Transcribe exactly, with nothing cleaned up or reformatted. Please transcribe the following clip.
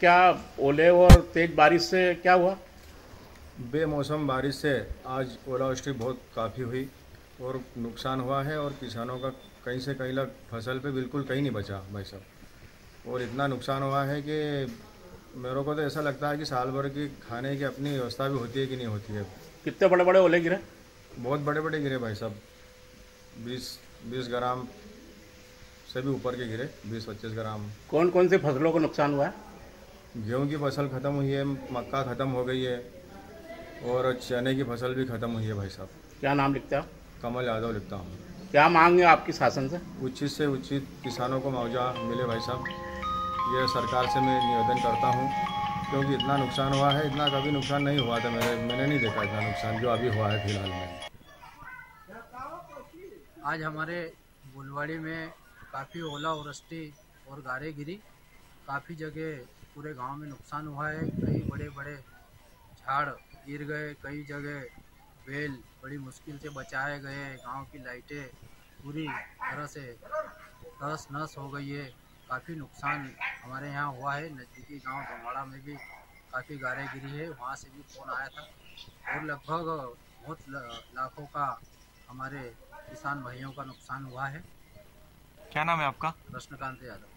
क्या ओले और तेज बारिश से क्या हुआ? बेमौसम बारिश से आज ओलावृष्टि बहुत काफ़ी हुई और नुकसान हुआ है और किसानों का कहीं से कहीं लग फसल पे बिल्कुल कहीं नहीं बचा भाई साहब। और इतना नुकसान हुआ है कि मेरे को तो ऐसा लगता है कि साल भर की खाने की अपनी व्यवस्था भी होती है कि नहीं होती है। कितने बड़े बड़े ओले गिरे? बहुत बड़े बड़े गिरे भाई साहब, बीस बीस ग्राम से भी ऊपर के गिरे, बीस पच्चीस ग्राम। कौन कौन सी फसलों को नुकसान हुआ है? गेहूं की फसल ख़त्म हुई है, मक्का ख़त्म हो गई है और चने की फसल भी ख़त्म हुई है भाई साहब। क्या नाम लिखते हो? कमल यादव लिखता हूँ। क्या मांग है आपकी शासन से? उचित से उचित किसानों को मुआवजा मिले भाई साहब, ये सरकार से मैं निवेदन करता हूँ, क्योंकि इतना नुकसान हुआ है, इतना कभी नुकसान नहीं हुआ था। मेरे मैंने नहीं देखा इतना नुकसान जो अभी हुआ है फिलहाल में। आज हमारे बुलवाड़ी में काफ़ी ओलावृष्टि और गारे गिरी। काफ़ी जगह पूरे गांव में नुकसान हुआ है। कई बड़े बड़े झाड़ गिर गए, कई जगह बेल बड़ी मुश्किल से बचाए गए। गांव की लाइटें पूरी तरह से तहस नहस हो गई है। काफ़ी नुकसान हमारे यहाँ हुआ है। नज़दीकी गांव धोमाड़ा में भी काफ़ी गारे गिरी है, वहाँ से भी फ़ोन आया था। और लगभग बहुत लाखों का हमारे किसान भाइयों का नुकसान हुआ है। क्या नाम है आपका? कृष्णकांत यादव।